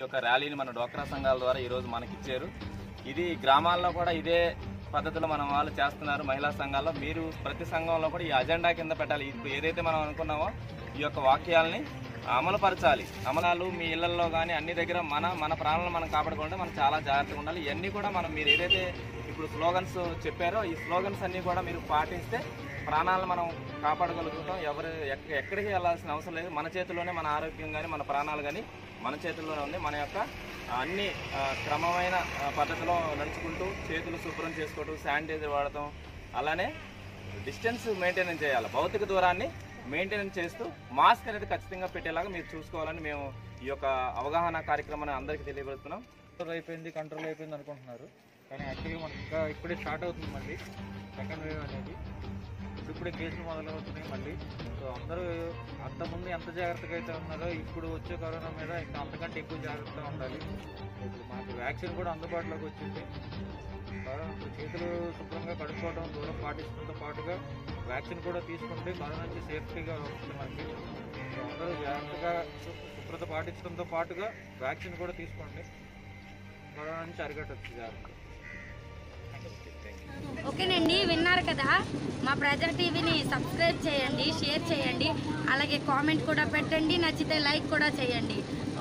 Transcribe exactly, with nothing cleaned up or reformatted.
ఒక ర్యాలీని మన డ్వాక్రా సంఘాల ద్వారా ఈరోజు మనకి ఇచ్చారు. ఇది గ్రామాల్లో కూడా ఇదే పద్ధతిలో మనం వాళ్ళు చేస్తున్నారు. మహిళా సంఘాల్లో మీరు ప్రతి సంఘంలో కూడా ఈ అజెండా కింద పెట్టాలి. ఏదైతే మనం అనుకున్నామో ఈ యొక్క వాక్యాలని అమలుపరచాలి. అమలాలు మీ ఇళ్లలో కానీ అన్ని దగ్గర మన మన ప్రాణాలను మనం కాపాడుకుంటే మనం చాలా జాగ్రత్తగా ఉండాలి. ఇవన్నీ కూడా మనం మీరు ఏదైతే ఇప్పుడు స్లోగన్స్ చెప్పారో ఈ స్లోగన్స్ అన్నీ కూడా మీరు పాటిస్తే ప్రాణాలను మనం కాపాడగలుగుతాం. ఎవరు ఎక్కడికి వెళ్ళాల్సిన అవసరం లేదు. మన చేతిలోనే మన ఆరోగ్యం కానీ మన ప్రాణాలు కానీ మన చేతుల్లోనే ఉంది. మన యొక్క అన్ని క్రమమైన పద్ధతిలో నడుచుకుంటూ చేతులు శుభ్రం చేసుకోవటం, శానిటైజర్ వాడటం, అలానే డిస్టెన్స్ మెయింటైన్ చేయాలి. భౌతిక దూరాన్ని మెయింటైన్ చేస్తూ మాస్క్ అనేది ఖచ్చితంగా పెట్టేలాగా మీరు చూసుకోవాలని మేము ఈ యొక్క అవగాహన కార్యక్రమాన్ని అందరికీ తెలియబడుతున్నాం. కంట్రోల్ అయిపోయింది కంట్రోల్ అయిపోయింది అనుకుంటున్నారు, కానీ యాక్చువల్గా మనకి ఇంకా ఇప్పుడే స్టార్ట్ అవుతుంది మళ్ళీ సెకండ్ వేవ్ అనేది. ఇప్పుడే కేసులు మొదలవుతున్నాయి మళ్ళీ. సో అందరూ అంతకుముందు ఎంత జాగ్రత్తగా అయితే ఉన్నారో ఇప్పుడు వచ్చే కరోనా మీద ఇంకా అంతకంటే ఎక్కువ జాగ్రత్తగా ఉండాలి. ఇప్పుడు మనకి వ్యాక్సిన్ కూడా అందుబాటులోకి వచ్చింది. చేతులు శుభ్రంగా కడుక్కోవడం, దూరం పాటించడంతో పాటుగా వ్యాక్సిన్ కూడా తీసుకుంటే కరోనా నుంచి సేఫ్టీగా వస్తుంది మనకి. అందరూ జాగ్రత్తగా శుభ్రత పాటించడంతో పాటుగా వ్యాక్సిన్ కూడా తీసుకోండి, కరోనా నుంచి అరికట్టచ్చు జాగ్రత్త. ఓకేనండి, విన్నారు కదా. మా ప్రజా టీవీని సబ్స్క్రైబ్ చేయండి, షేర్ చేయండి, అలాగే కామెంట్ కూడా పెట్టండి, నచ్చితే లైక్ కూడా చేయండి.